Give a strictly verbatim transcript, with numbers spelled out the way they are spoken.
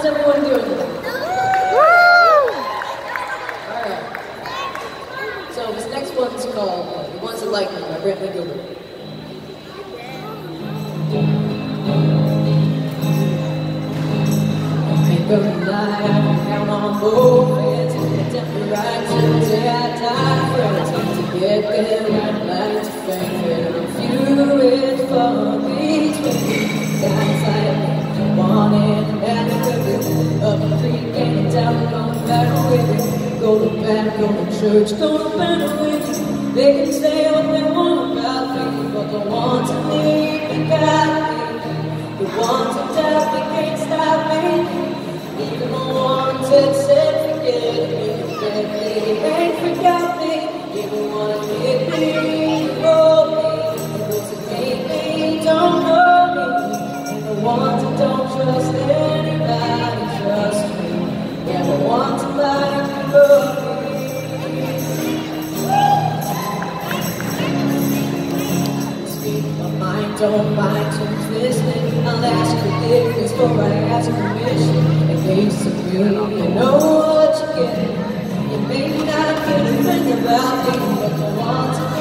everyone doing today? Alright. So this next one's called uh, The Ones That Like Me by Brantley Gilbert. Ain't gonna lie, I can count on both hands and tempt me right till the day I die. Friends to get there, I'd like to fame it. I'm few is far between. Guys like me, wanting and living up a creek and down, going back with it. Go to bed, go to church, go to bed with it. They can say what they want about me, but the ones that leave me got me. The ones that doubt me can't stop me. Even the ones that said forget me, forget me, ain't forgot me. Even wanna hit me, hold me. The ones that hate me don't know me. And the ones that don't trust anybody trust me. Yeah, the ones that like me love me. Speak my mind, don't mind who's listening. I'll ask forgiveness before I ask permission. At least of you, you know what you get. You may not get a thing about me, but the ones